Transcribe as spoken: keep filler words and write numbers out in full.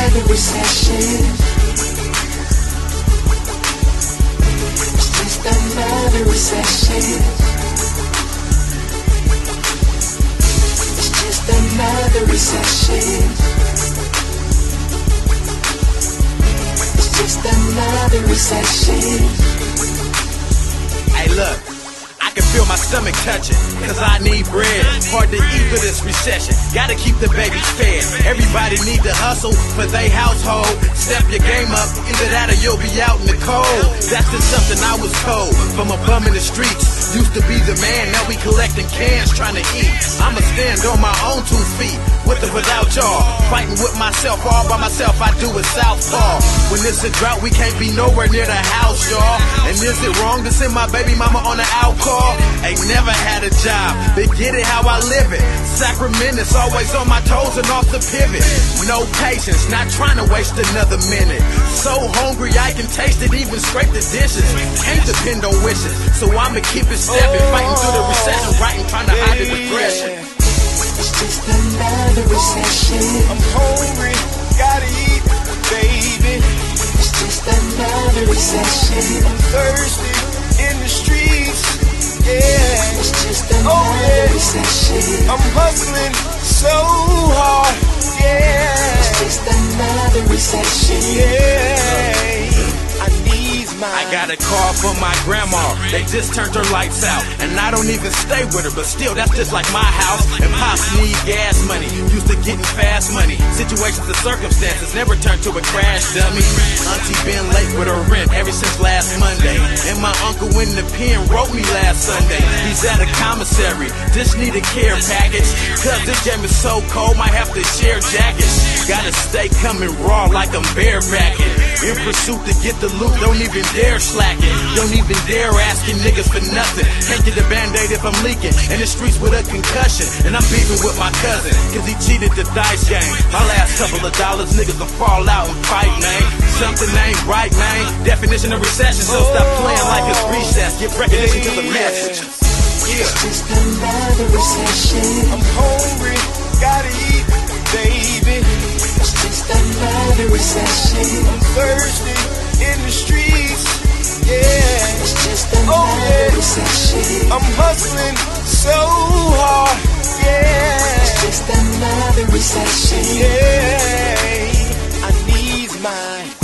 another recession. It's just another recession. It's just another recession. It's just another recession. Hey, look. I can feel my stomach touching, cause I need bread. Hard to eat through this recession, gotta keep the babies fed. Everybody need to hustle for their household. Step your game up, either that or you'll be out in the cold. That's just something I was told from a bum in the streets. Used to be the man, now we collecting cans trying to eat. I'ma stand on my own two feet, with or without y'all. Fighting with myself, all by myself, I do it southpaw. When it's a drought, we can't be nowhere near the house, y'all. And is it wrong to send my baby mama on an out call? Ain't never had a job, but get it how I live it. Sacramento's always on my toes and off the pivot. No patience, not trying to waste another minute. So hungry I can taste it, even scrape the dishes. Can't depend on wishes, so I'ma keep it stepping. Fighting through the recession, writing, trying to hide the depression. It's just another recession. I'm hungry, gotta eat, baby. It's just another recession. I'm thirsty in the streets. Yeah, it's just another oh, yeah. recession. I'm hustling so hard. Yeah, it's just another recession. Yeah, I need my. I got a call from my grandma. They just turned her lights out, and I don't even stay with her, but still, that's just like my house. And pops need gas money, used to getting fast money. Situations and circumstances never turned to a crash dummy. Auntie been late with her rent ever since last Monday, and my uncle in the pen wrote me last Sunday. He's at a commissary, just need a care package. Cause this jam is so cold, might have to share jackets. Gotta stay coming raw like I'm barebacking. In pursuit to get the loot, don't even dare slack it. Don't even dare asking niggas for nothing. Can't get a band-aid if I'm leaking. In the streets with a concussion, and I'm beefing with my cousin, cause he cheated the dice game. My last couple of dollars, niggas will fall out and fight, man. Something ain't right, man. Definition of recession, so stop playing like it's recess. Give recognition to the message. Yeah. It's just another recession. I'm hungry, gotta eat, baby. It's just another recession. I'm thirsty in the streets. Yeah, it's just another oh, yeah. recession. I'm hustling so hard. Yeah, it's just another recession. Yeah, I need mine.